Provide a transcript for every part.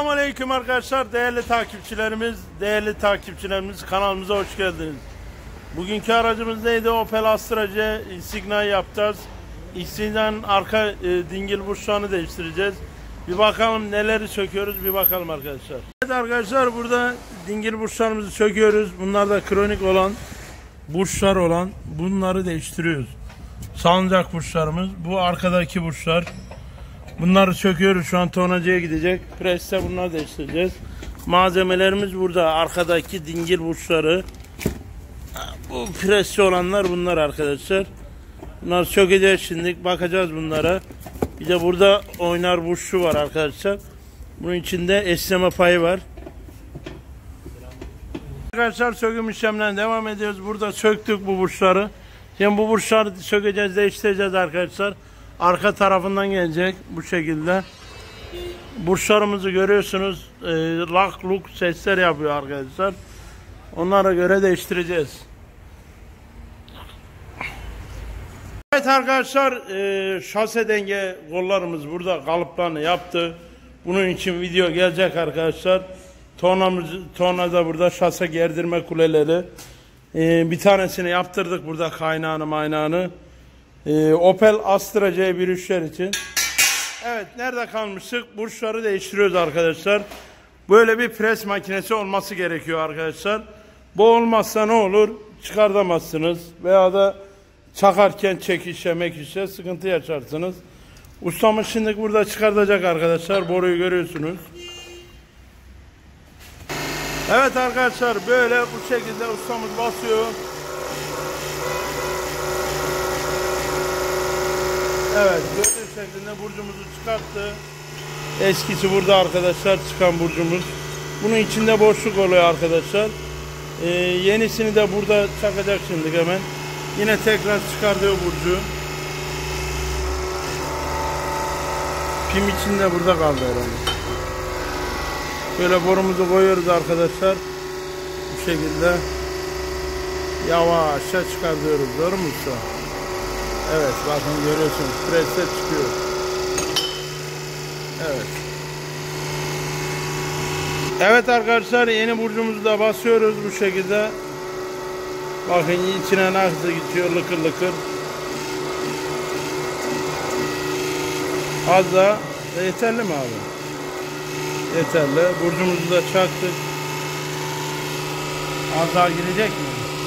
Selamünaleyküm arkadaşlar, değerli takipçilerimiz kanalımıza hoş geldiniz. Bugünkü aracımız neydi? Opel Astra C Insigna'yı yapacağız. Insigna'nın arka dingil buşlarını değiştireceğiz. Bir bakalım neleri söküyoruz, bir bakalım arkadaşlar. Evet arkadaşlar, burada dingil buşlarımızı söküyoruz. Bunlar da kronik olan burçlar olan, bunları değiştiriyoruz. Salıncak burçlarımız, bu arkadaki burçlar. Bunları söküyoruz, şu an tonacıya gidecek. Preste bunları değiştireceğiz. Malzemelerimiz burada, arkadaki dingil burçları. Bu presli olanlar bunlar arkadaşlar. Bunları sökeceğiz şimdi, bakacağız bunlara. Bir de burada oynar burçlu var arkadaşlar. Bunun içinde esneme payı var. Arkadaşlar, söküm işlemlerine devam ediyoruz. Burada söktük bu burçları. Şimdi bu burçları sökeceğiz, değiştireceğiz arkadaşlar. Arka tarafından gelecek bu şekilde. Burçlarımızı görüyorsunuz. Lak luk sesler yapıyor arkadaşlar. Onlara göre değiştireceğiz. Evet arkadaşlar, şase denge kollarımız burada kalıplarını yaptı. Bunun için video gelecek arkadaşlar. Torna da burada, şase gerdirme kuleleri. Bir tanesini yaptırdık burada, kaynağını. Opel Astra C13'ler için. Evet, nerede kalmıştık? Burçları değiştiriyoruz arkadaşlar. Böyle bir pres makinesi olması gerekiyor arkadaşlar. Bu olmazsa ne olur? Çıkartamazsınız. Veya da çakarken çekişe sıkıntı yaşarsınız. Ustamız şimdi burada çıkartacak arkadaşlar. Boruyu görüyorsunuz. Evet arkadaşlar, böyle bu şekilde ustamız basıyor. Evet, gördüğünüz şeklinde burcumuzu çıkarttı. Eskisi burada arkadaşlar, çıkan burcumuz. Bunun içinde boşluk oluyor arkadaşlar. Yenisini de burada çakacak şimdi hemen. Yine tekrar çıkartıyor burcu. Pim içinde burada kaldı herhalde. Böyle borumuzu koyuyoruz arkadaşlar. Bu şekilde yavaşça çıkartıyoruz. Doğru mu usta? Evet, bakın görüyorsunuz, presle çıkıyor. Evet. Evet arkadaşlar, yeni burcumuzu da basıyoruz bu şekilde. Bakın içine nasıl geçiyor, lıkır lıkır. Az da yeterli mi abi? Yeterli. Burcumuzu da çaktık. Az daha girecek mi?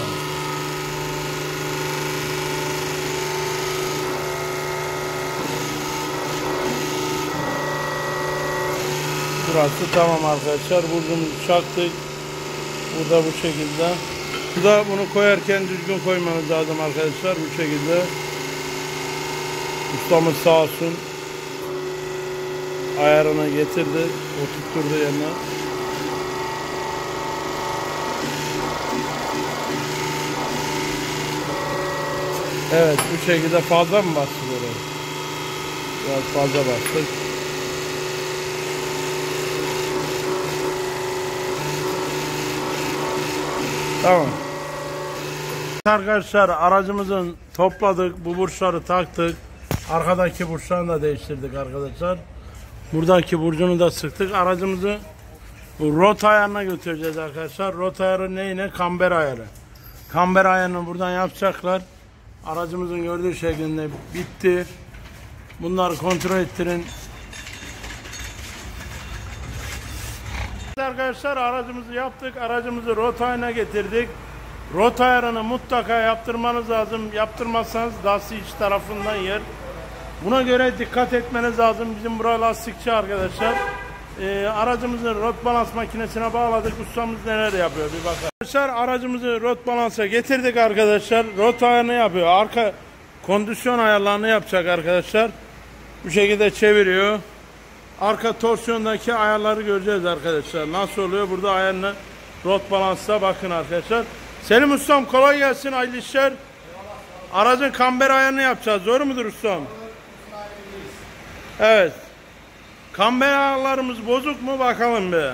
Burası tamam arkadaşlar. Burcumuzu çaktık. Burada bu şekilde. Burada bunu koyarken düzgün koymanız lazım arkadaşlar. Bu şekilde. Ustamız sağ olsun, ayarına getirdi. Oturtturdu yerine. Evet, bu şekilde fazla mı bastı böyle? Biraz fazla bastık. Tamam. Arkadaşlar, aracımızın topladık. Bu burçları taktık. Arkadaki burçlarını da değiştirdik arkadaşlar. Buradaki burcunu da sıktık. Aracımızı rota ayarına götüreceğiz arkadaşlar. Rota ayarı neyine? Kamber ayarı. Kamber ayarını buradan yapacaklar. Aracımızın gördüğü şeklinde bitti. Bunları kontrol ettirin. Arkadaşlar, aracımızı yaptık. Aracımızı rota ayarına getirdik. Rota ayarını mutlaka yaptırmanız lazım. Yaptırmazsanız lastik iç tarafından yer. Buna göre dikkat etmeniz lazım. Bizim burası lastikçi arkadaşlar. Aracımızı rot balans makinesine bağladık. Ustamız neler yapıyor bir bakalım. Arkadaşlar, aracımızı rot balansa getirdik arkadaşlar. Rot ayarını yapıyor. Arka kondisyon ayarlarını yapacak arkadaşlar. Bu şekilde çeviriyor. Arka torsiyondaki ayarları göreceğiz arkadaşlar. Nasıl oluyor? Burada ayarını rot balansta bakın arkadaşlar. Selim ustam, kolay gelsin, hayırlı işler. Aracın kamber ayarını yapacağız. Doğru mudur ustam? Evet. Kamber ayarlarımız bozuk mu? Bakalım bir.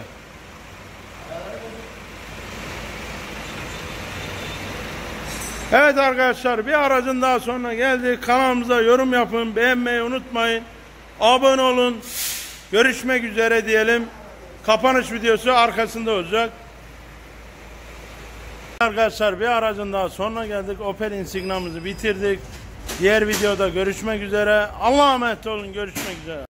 Evet arkadaşlar, bir aracın daha sonuna geldik. Kanalımıza yorum yapın, beğenmeyi unutmayın. Abone olun. Görüşmek üzere diyelim. kapanış videosu arkasında olacak. Arkadaşlar bir aracın daha sonuna geldik. Opel Insigna'mızı bitirdik. Diğer videoda görüşmek üzere. Allah'a emanet olun. Görüşmek üzere.